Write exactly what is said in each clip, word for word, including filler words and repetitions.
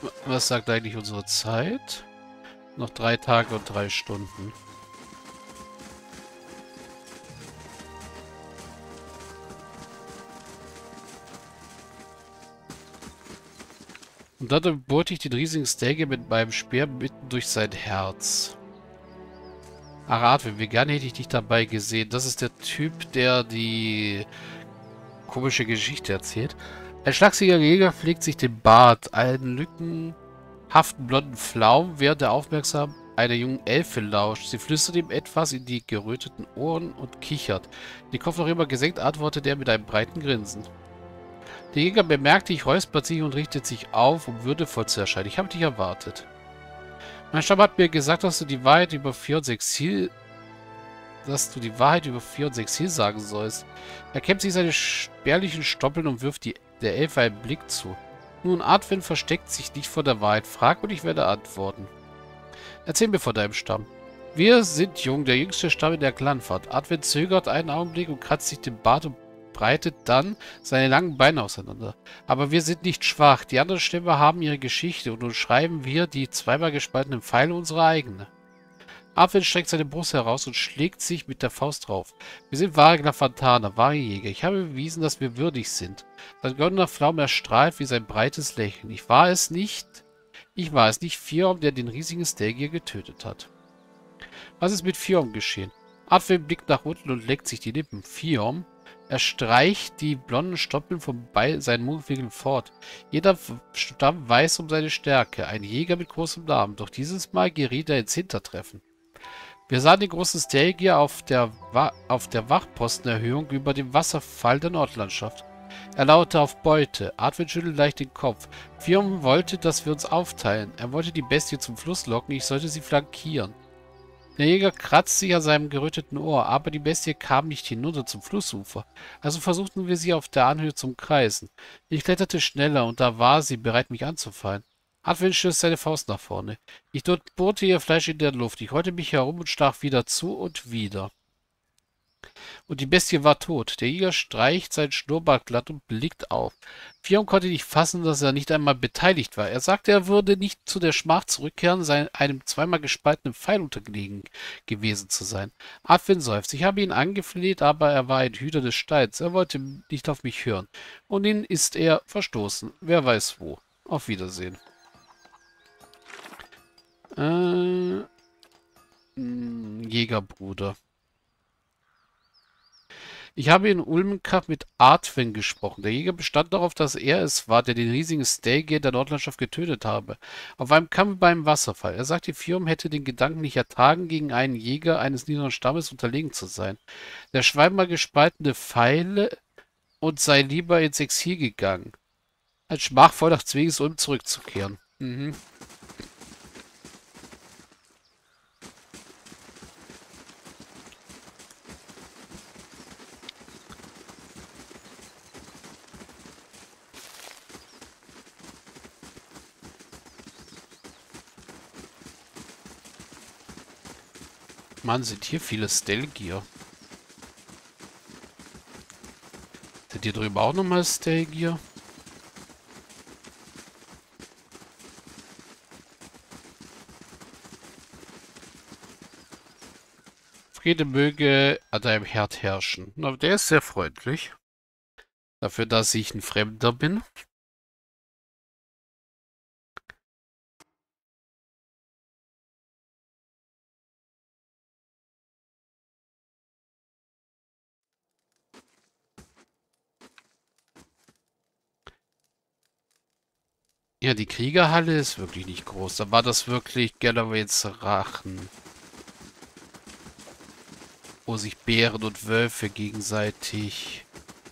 Was sagt eigentlich unsere Zeit? Noch drei Tage und drei Stunden. Und dann bohrte ich den riesigen Stege mit meinem Speer mitten durch sein Herz. Ach, Arthur, wie gerne hätte ich dich dabei gesehen. Das ist der Typ, der die komische Geschichte erzählt. Ein schlachsiger Jäger pflegt sich den Bart, einen lückenhaften blonden Flaum, während er aufmerksam einer jungen Elfe lauscht. Sie flüstert ihm etwas in die geröteten Ohren und kichert. Den Kopf noch immer gesenkt, antwortet er mit einem breiten Grinsen. Der Jäger bemerkt dich, räuspert sich und richtet sich auf, um würdevoll zu erscheinen. Ich habe dich erwartet. Mein Stamm hat mir gesagt, dass du die Wahrheit über vier und Exil, dass du die Wahrheit über vier und Exil sagen sollst. Er kämmt sich seine spärlichen Stoppeln und wirft die, der Elfe einen Blick zu. Nun, Artwin versteckt sich nicht vor der Wahrheit. Frag und ich werde antworten. Erzähl mir von deinem Stamm. Wir sind jung, der jüngste Stamm in der Clanfahrt. Artwin zögert einen Augenblick und kratzt sich den Bart und breitet dann seine langen Beine auseinander. Aber wir sind nicht schwach. Die anderen Stämme haben ihre Geschichte und nun schreiben wir die zweimal gespaltenen Pfeile unsere eigene. Artwin streckt seine Brust heraus und schlägt sich mit der Faust drauf. Wir sind wahre Glafantaner, wahre Jäger. Ich habe bewiesen, dass wir würdig sind. Sein goldener Flaum erstrahlt wie sein breites Lächeln. Ich war es nicht. Ich war es nicht Fiorm, der den riesigen Stelgier getötet hat. Was ist mit Fiorm geschehen? Artwin blickt nach unten und leckt sich die Lippen. Fiorm? Er streicht die blonden Stoppeln von seinen Mundwinkeln fort. Jeder Stamm weiß um seine Stärke. Ein Jäger mit großem Namen. Doch dieses Mal geriet er ins Hintertreffen. Wir sahen den großen Stelgier auf der, Wa auf der Wachpostenerhöhung über dem Wasserfall der Nordlandschaft. Er laute auf Beute. Artwin schüttelt leicht den Kopf. Fiorm wollte, dass wir uns aufteilen. Er wollte die Bestie zum Fluss locken. Ich sollte sie flankieren. Der Jäger kratzte sich an seinem geröteten Ohr, aber die Bestie kam nicht hinunter zum Flussufer. Also versuchten wir sie auf der Anhöhe zu umkreisen. Ich kletterte schneller und da war sie, bereit mich anzufallen. Artwin stößt seine Faust nach vorne. Ich durchbohrte ihr Fleisch in der Luft. Ich rollte mich herum und stach wieder zu und wieder. Und die Bestie war tot. Der Jäger streicht sein Schnurrbart glatt und blickt auf. Fiorm konnte nicht fassen, dass er nicht einmal beteiligt war. Er sagte, er würde nicht zu der Schmach zurückkehren, sein, einem zweimal gespaltenen Pfeil unterlegen gewesen zu sein. Artwin seufzt. Ich habe ihn angefleht, aber er war ein Hüter des Steins. Er wollte nicht auf mich hören. Und ihn ist er verstoßen. Wer weiß wo. Auf Wiedersehen. Äh, mh, Jägerbruder. Ich habe in Ulmenkap mit Artwin gesprochen. Der Jäger bestand darauf, dass er es war, der den riesigen Stelgier der Nordlandschaft getötet habe. Auf einem Kamm beim Wasserfall. Er sagte, Fiorm hätte den Gedanken nicht ertragen, gegen einen Jäger eines niederen Stammes unterlegen zu sein. Der schweimal gespaltene Pfeile und sei lieber ins Exil gegangen, als schmachvoll nach Zwingsulm zurückzukehren. Mhm. Mann, sind hier viele Stelgier. Sind hier drüben auch nochmal Stelgier? Friede möge an deinem Herd herrschen. Na, der ist sehr freundlich. Dafür, dass ich ein Fremder bin. Ja, die Kriegerhalle ist wirklich nicht groß. Da war das wirklich Galloways Rachen, wo sich Bären und Wölfe gegenseitig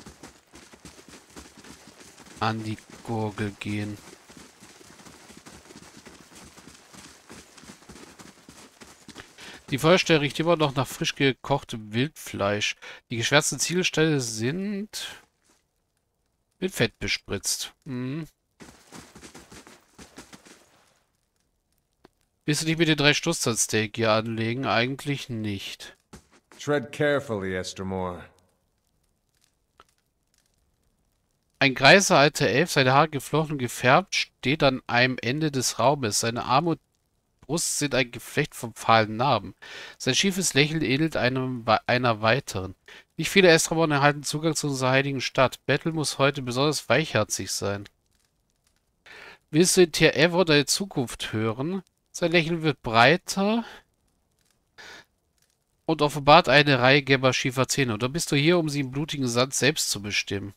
an die Gurgel gehen. Die Feuerstelle riecht immer noch nach frisch gekochtem Wildfleisch. Die geschwärzten Ziegelsteine sind mit Fett bespritzt. Hm. Willst du dich mit den drei Stoßzahnsteak hier anlegen? Eigentlich nicht. Tread carefully, Estermore. Ein greiser alter Elf, seine Haare geflochten und gefärbt, steht an einem Ende des Raumes. Seine Arme und Brust sind ein Geflecht von fahlen Narben. Sein schiefes Lächeln ähnelt einem, einer weiteren. Nicht viele Estramonen erhalten Zugang zu unserer heiligen Stadt. Battle muss heute besonders weichherzig sein. Willst du in Tier Ever deine Zukunft hören? Sein Lächeln wird breiter und offenbart eine Reihe gelber schiefer Zähne. Oder bist du hier, um sie im blutigen Sand selbst zu bestimmen?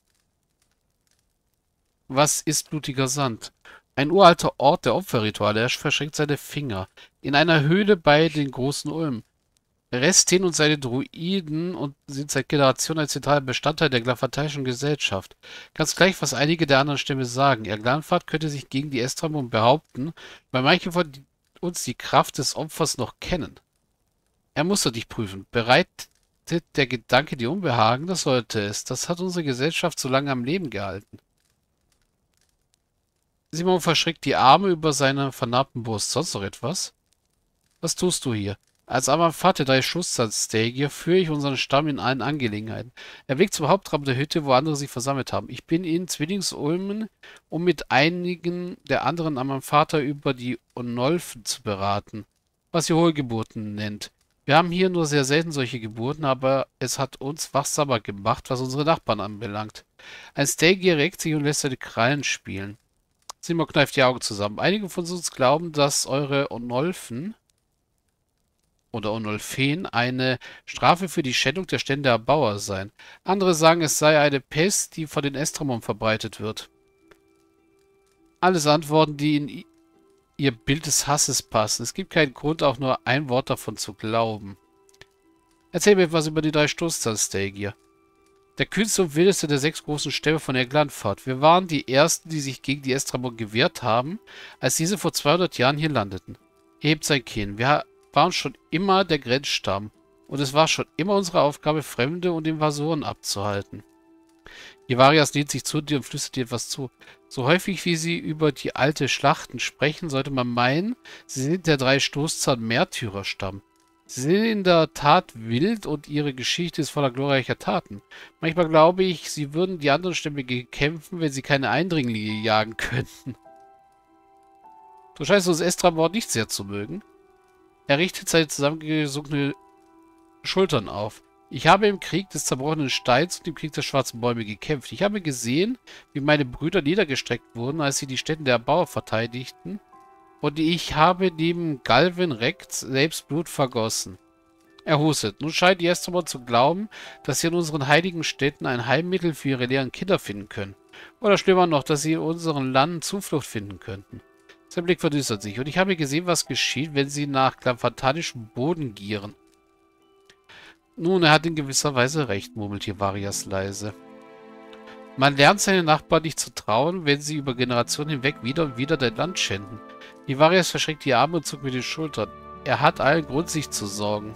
Was ist blutiger Sand? Ein uralter Ort der Opferrituale. Er verschränkt seine Finger. In einer Höhle bei den großen Ulmen. Restin und seine Druiden und sind seit Generationen ein zentraler Bestandteil der glafatischen Gesellschaft. Ganz gleich, was einige der anderen Stämme sagen. Ihr Glanfahrt könnte sich gegen die Estramon behaupten, weil manche von uns die Kraft des Opfers noch kennen. Er musste dich prüfen. Bereitet der Gedanke dir Unbehagen? Das sollte es. Das hat unsere Gesellschaft so lange am Leben gehalten. Simon verschrickt die Arme über seine vernarbten Brust. Sonst noch etwas? Was tust du hier? Als Amanfate drei Schusszahnstegier führe ich unseren Stamm in allen Angelegenheiten. Er blickt zum Hauptraum der Hütte, wo andere sich versammelt haben. Ich bin in Zwillingsulmen, um mit einigen der anderen Amanfater über die Onolfen zu beraten, was ihr Hohlgeburten nennt. Wir haben hier nur sehr selten solche Geburten, aber es hat uns wachsamer gemacht, was unsere Nachbarn anbelangt. Ein Stegier regt sich und lässt seine Krallen spielen. Simon kneift die Augen zusammen. Einige von uns glauben, dass eure Onolfen oder Onolfen eine Strafe für die Schändung der Stände Erbauer seien. Andere sagen, es sei eine Pest, die von den Estramon verbreitet wird. Alles Antworten, die in ihr Bild des Hasses passen. Es gibt keinen Grund, auch nur ein Wort davon zu glauben. Erzähl mir etwas über die drei Stoßzahnstegier. Der kühnste und wildeste der sechs großen Stämme von der Glanfahrt. Wir waren die Ersten, die sich gegen die Estramon gewehrt haben, als diese vor zweihundert Jahren hier landeten. Er hebt sein Kinn. Wir waren schon immer der Grenzstamm. Und es war schon immer unsere Aufgabe, Fremde und Invasoren abzuhalten. Ivarias lehnt sich zu dir und flüstert dir etwas zu. So häufig wie sie über die alte Schlachten sprechen, sollte man meinen, sie sind der drei Stoßzahn-Märtyrerstamm. Sie sind in der Tat wild und ihre Geschichte ist voller glorreicher Taten. Manchmal glaube ich, sie würden die anderen Stämme kämpfen, wenn sie keine Eindringlinge jagen könnten. Du scheinst uns Estramon nicht sehr zu mögen. Er richtet seine zusammengesunkenen Schultern auf. Ich habe im Krieg des zerbrochenen Steins und im Krieg der schwarzen Bäume gekämpft. Ich habe gesehen, wie meine Brüder niedergestreckt wurden, als sie die Städte der Erbauer verteidigten. Und ich habe neben Galvin Rex selbst Blut vergossen. Er hustet. Nun scheint die Estramon zu glauben, dass sie in unseren heiligen Städten ein Heilmittel für ihre leeren Kinder finden können. Oder schlimmer noch, dass sie in unseren Landen Zuflucht finden könnten. Sein Blick verdüstert sich. Und ich habe gesehen, was geschieht, wenn sie nach glamphantanischem Boden gieren. Nun, er hat in gewisser Weise recht, murmelt hier Varias leise. Man lernt seinen Nachbarn nicht zu trauen, wenn sie über Generationen hinweg wieder und wieder dein Land schänden. Ivarias verschränkt die Arme und zuckt mit den Schultern. Er hat allen Grund, sich zu sorgen.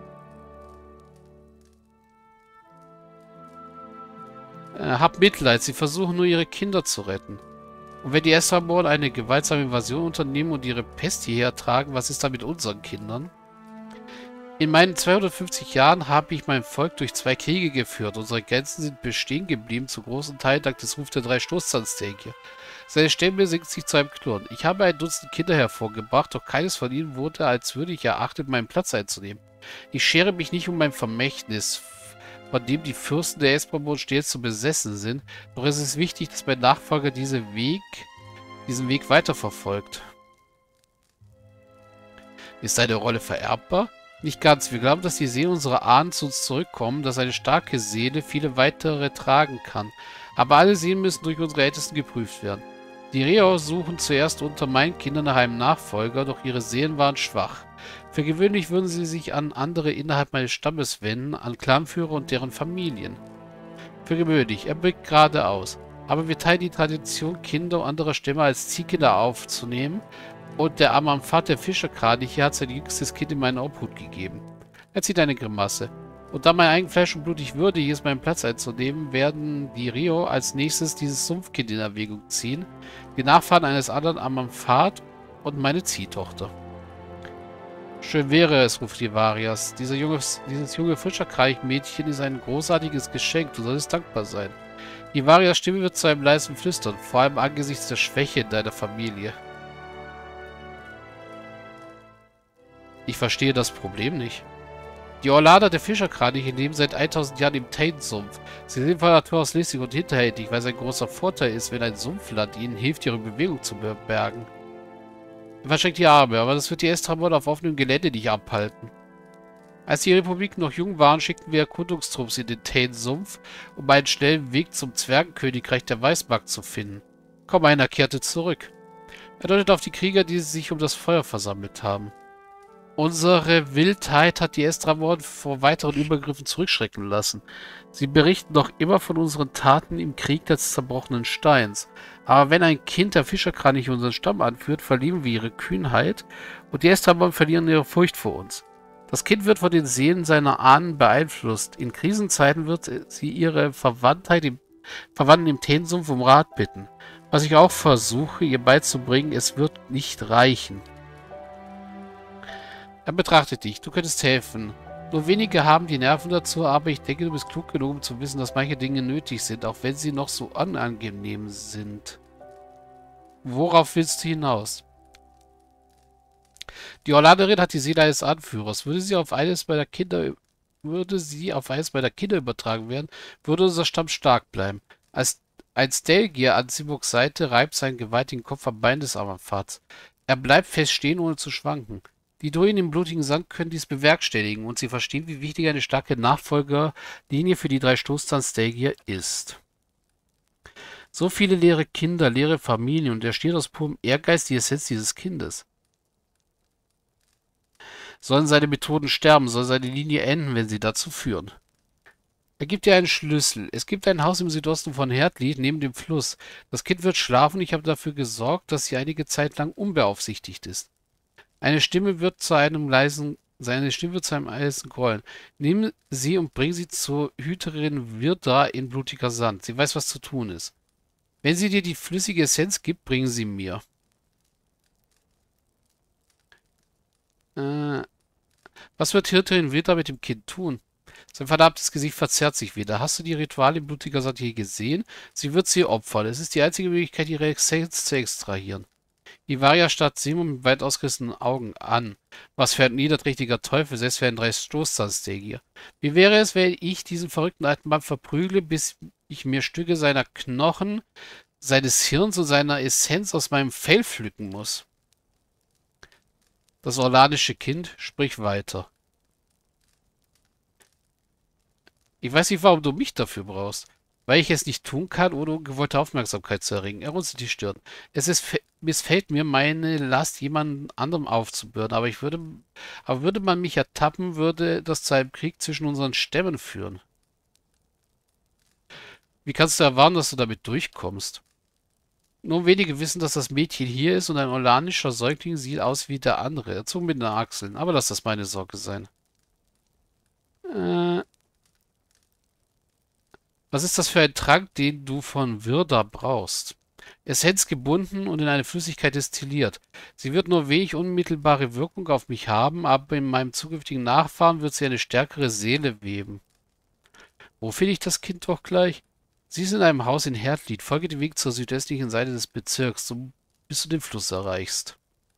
Äh, hab Mitleid, sie versuchen nur ihre Kinder zu retten. Und wenn die Estramon eine gewaltsame Invasion unternehmen und ihre Pest hierher tragen, was ist da mit unseren Kindern? In meinen zweihundertfünfzig Jahren habe ich mein Volk durch zwei Kriege geführt. Unsere Grenzen sind bestehen geblieben, zu großen Teil dank des Rufs der drei Stoßzahnstegier. Seine Stimme sinkt sich zu einem Knurren. Ich habe ein Dutzend Kinder hervorgebracht, doch keines von ihnen wurde als würdig erachtet, meinen Platz einzunehmen. Ich schere mich nicht um mein Vermächtnis, von dem die Fürsten der Estramon stets so besessen sind, doch es ist wichtig, dass mein Nachfolger diesen Weg, diesen Weg weiterverfolgt. Ist deine Rolle vererbbar? Nicht ganz. Wir glauben, dass die Seelen unserer Ahnen zu uns zurückkommen, dass eine starke Seele viele weitere tragen kann. Aber alle Seelen müssen durch unsere Ältesten geprüft werden. Die Reo suchen zuerst unter meinen Kindern nach einem Nachfolger, doch ihre Seelen waren schwach. Für gewöhnlich würden sie sich an andere innerhalb meines Stammes wenden, an Clanführer und deren Familien. Für gewöhnlich, er blickt geradeaus. Aber wir teilen die Tradition, Kinder anderer Stämme als Ziehkinder aufzunehmen, und der Amanfat, der Fischerkraniche, hat sein jüngstes Kind in meinen Obhut gegeben. Er zieht eine Grimasse. Und da mein eigen Fleisch und Blut nicht würdig ist, meinen Platz einzunehmen, werden die Rio als nächstes dieses Sumpfkind in Erwägung ziehen, die Nachfahren eines anderen Amanfat und meine Ziehtochter. Schön wäre es, ruft Ivarias. Dieser junge, dieses junge Fischerkranichmädchen ist ein großartiges Geschenk, du solltest dankbar sein. Ivarias Stimme wird zu einem leisen Flüstern, vor allem angesichts der Schwäche in deiner Familie. Ich verstehe das Problem nicht. Die Orlaner der Fischerkraniche leben seit tausend Jahren im Tainsumpf. Sie sind von Natur aus listig und hinterhältig, weil es ein großer Vorteil ist, wenn ein Sumpfland ihnen hilft, ihre Bewegung zu bergen. Er verschränkt die Arme, aber das wird die Estramon auf offenem Gelände nicht abhalten. Als die Republik noch jung waren, schickten wir Erkundungstrupps in den Tainsumpf, um einen schnellen Weg zum Zwergenkönigreich der Weißmark zu finden. Kaum einer kehrte zurück. Er deutet auf die Krieger, die sich um das Feuer versammelt haben. Unsere Wildheit hat die Estramon vor weiteren Übergriffen zurückschrecken lassen. Sie berichten noch immer von unseren Taten im Krieg des zerbrochenen Steins. Aber wenn ein Kind der Fischerkraniche unseren Stamm anführt, verlieren wir ihre Kühnheit und die Estramon verlieren ihre Furcht vor uns. Das Kind wird von den Seelen seiner Ahnen beeinflusst. In Krisenzeiten wird sie ihre Verwandtheit im, Verwandten im Tainsumpf um Rat bitten. Was ich auch versuche, ihr beizubringen, es wird nicht reichen. Er betrachtet dich. Du könntest helfen. Nur wenige haben die Nerven dazu, aber ich denke, du bist klug genug, um zu wissen, dass manche Dinge nötig sind, auch wenn sie noch so unangenehm sind. Worauf willst du hinaus? Die Orlanerin hat die Seele eines Anführers. Würde sie auf eines meiner Kinder, würde sie auf eines meiner Kinder übertragen werden, würde unser Stamm stark bleiben. Als ein Stelgier an Simuks Seite reibt seinen gewaltigen Kopf am Bein des Amanfats. Er bleibt fest stehen, ohne zu schwanken. Die Druiden im blutigen Sand können dies bewerkstelligen und sie verstehen, wie wichtig eine starke Nachfolgerlinie für die drei Stoßzahn-Stelgier ist. So viele leere Kinder, leere Familien und er stiehlt aus purem Ehrgeiz die Essenz dieses Kindes. Sollen seine Methoden sterben, soll seine Linie enden, wenn sie dazu führen. Er gibt dir einen Schlüssel. Es gibt ein Haus im Südosten von Herdlied, neben dem Fluss. Das Kind wird schlafen, ich habe dafür gesorgt, dass sie einige Zeit lang unbeaufsichtigt ist. Eine Stimme wird zu einem leisen, seine Stimme wird zu einem leisen Grollen. Nimm sie und bring sie zur Hüterin Virda in blutiger Sand. Sie weiß, was zu tun ist. Wenn sie dir die flüssige Essenz gibt, bring sie mir. Äh, was wird Hüterin Virda mit dem Kind tun? Sein verdammtes Gesicht verzerrt sich wieder. Hast du die Rituale in blutiger Sand je gesehen? Sie wird sie opfern. Es ist die einzige Möglichkeit, ihre Essenz zu extrahieren. Ivaria starrt Simon mit weit ausgerissenen Augen an. Was für ein niederträchtiger Teufel, selbst für einen drei Stoßzahnstegier. Wie wäre es, wenn ich diesen verrückten alten Mann verprügle, bis ich mir Stücke seiner Knochen, seines Hirns und seiner Essenz aus meinem Fell pflücken muss? Das orlanische Kind spricht weiter. Ich weiß nicht, warum du mich dafür brauchst. Weil ich es nicht tun kann, ohne ungewollte Aufmerksamkeit zu erregen. Er runzelt die Stirn. Es ist, missfällt mir, meine Last jemand anderem aufzubürden, aber ich würde, aber würde man mich ertappen, würde das zu einem Krieg zwischen unseren Stämmen führen. Wie kannst du erwarten, dass du damit durchkommst? Nur wenige wissen, dass das Mädchen hier ist und ein orlanischer Säugling sieht aus wie der andere. Er zog mit den Achseln, aber lass das meine Sorge sein. Äh... Was ist das für ein Trank, den du von Virda brauchst? Essenz gebunden und in eine Flüssigkeit destilliert. Sie wird nur wenig unmittelbare Wirkung auf mich haben, aber in meinem zukünftigen Nachfahren wird sie eine stärkere Seele weben. Wo finde ich das Kind doch gleich? Sie ist in einem Haus in Herdlied. Folge den Weg zur südöstlichen Seite des Bezirks, so bis du den Fluss erreichst.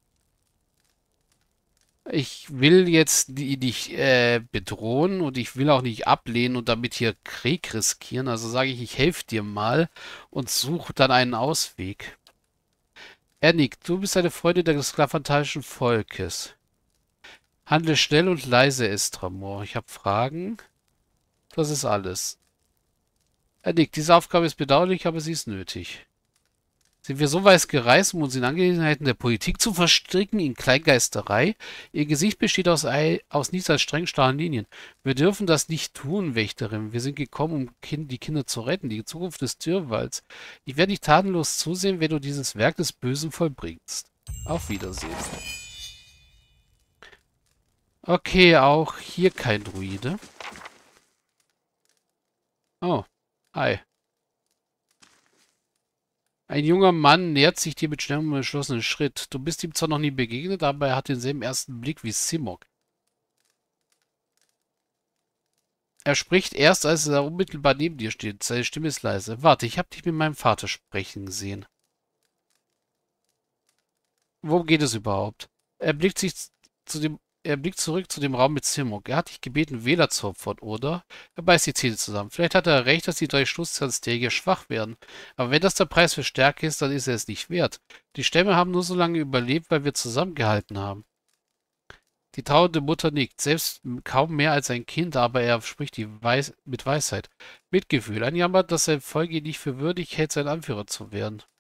Ich will jetzt die nicht äh, bedrohen und ich will auch nicht ablehnen und damit hier Krieg riskieren. Also sage ich, ich helfe dir mal und suche dann einen Ausweg. Ernik, du bist eine Freundin des klafantalischen Volkes. Handle schnell und leise, Estramor. Ich habe Fragen. Das ist alles. Ernik, diese Aufgabe ist bedauerlich, aber sie ist nötig. Sind wir so weit gereist, um uns in Angelegenheiten der Politik zu verstricken, in Kleingeisterei? Ihr Gesicht besteht aus, Ei, aus nichts als streng starren Linien. Wir dürfen das nicht tun, Wächterin. Wir sind gekommen, um kind, die Kinder zu retten, die Zukunft des Türwalds. Ich werde dich tatenlos zusehen, wenn du dieses Werk des Bösen vollbringst. Auf Wiedersehen. Okay, auch hier kein Druide. Oh, hi. Ein junger Mann nähert sich dir mit schnellem und entschlossenen Schritt. Du bist ihm zwar noch nie begegnet, aber er hat denselben ersten Blick wie Simok. Er spricht erst, als er unmittelbar neben dir steht. Seine Stimme ist leise. Warte, ich habe dich mit meinem Vater sprechen sehen. Worum geht es überhaupt? Er blickt sich zu dem, er blickt zurück zu dem Raum mit Simok. Er hat dich gebeten, Wähler zu opfern, oder? Er beißt die Zähne zusammen. Vielleicht hat er recht, dass die drei Schlusszahnsstärke schwach werden. Aber wenn das der Preis für Stärke ist, dann ist er es nicht wert. Die Stämme haben nur so lange überlebt, weil wir zusammengehalten haben. Die trauernde Mutter nickt, selbst kaum mehr als ein Kind, aber er spricht die Weis mit Weisheit. Mitgefühl, ein Jammer, dass sein Volk ihn nicht für würdig hält, sein Anführer zu werden.